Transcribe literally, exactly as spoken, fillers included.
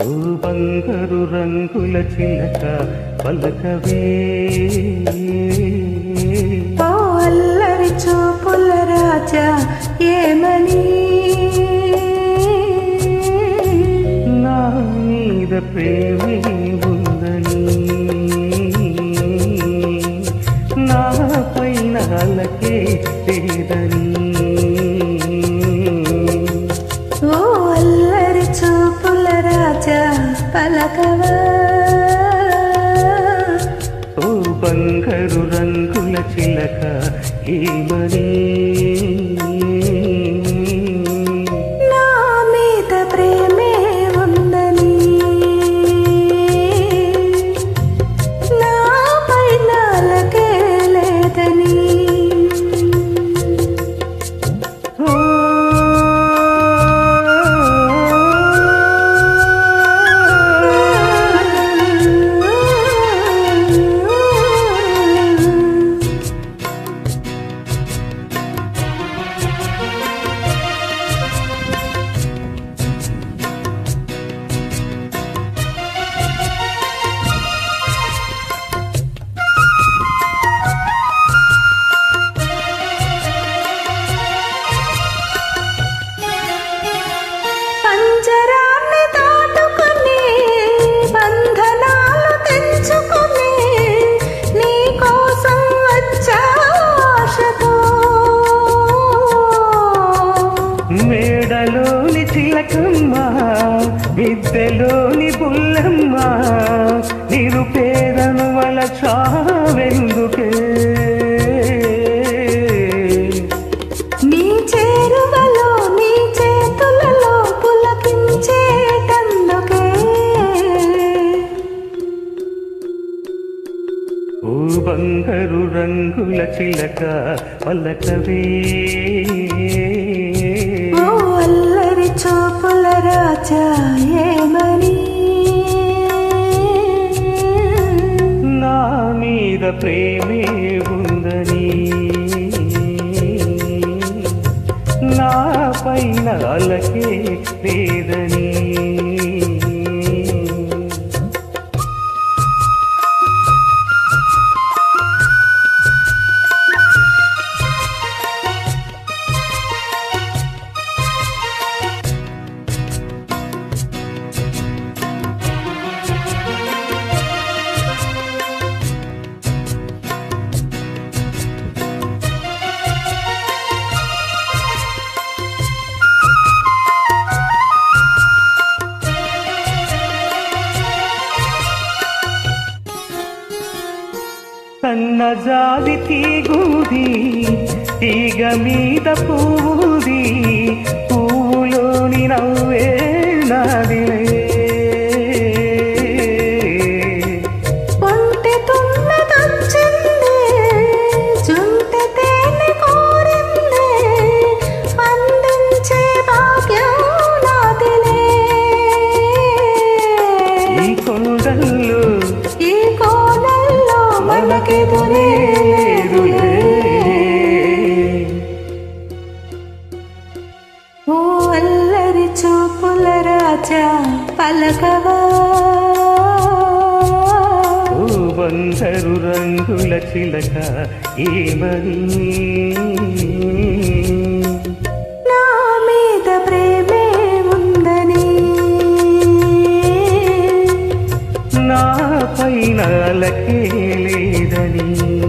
ఓ బంగారు రంగుల చిలక పలకవే, ఓ అల్లరి చూపుల రాజా ఏమని, నా మీద ప్రేమే ఉందని, నా పైన అలకే లేదని. ఓ అల్లరి చూపుల రాజా పలకవా, ఓ బంగారు రంగుల చిలక ఏమని, నా మీద ప్రేమే ఉందని, నా పైన అలకే లేదని. పంజరాన్ని దాటుకుని బంధనాలు తెంచుకుని నీ కోసం వచ్చా ఆశతో, మేడలోని చిలకమ్మ విద్దెలోని పుల్లమ్మ, నిరుపేదను వల చావెందుకే, నీ చేరువలో నీ చేతులలో పులకించేటందుకే. ఓ బంగారు రంగుల చిలక పలకవే, ఓ అల్లరి చూపుల రాజా ఏమని, నా మీద ప్రేమే ఉందని, నా పైన అలకే లేదని. సన్నజాజి తీగుది తీగ మీద పువ్వుది, పువ్వులోని నవ్వే నాదిలే, ఒంటె తుమ్మెదొచ్చింది జుంటె తేనె కోరింది, అందించే భాగ్యం నాదిలే. ఈ కొండల్లో ఈ కోణంలో మనకెదురే లేదులే. ఓ అల్లరి చూపుల రాజా పలకవా, ఓ బంగారు రంగుల చిలక ఏమని, నా మీద ప్రేమే ఉందని, నా పైన అలకే లేదని.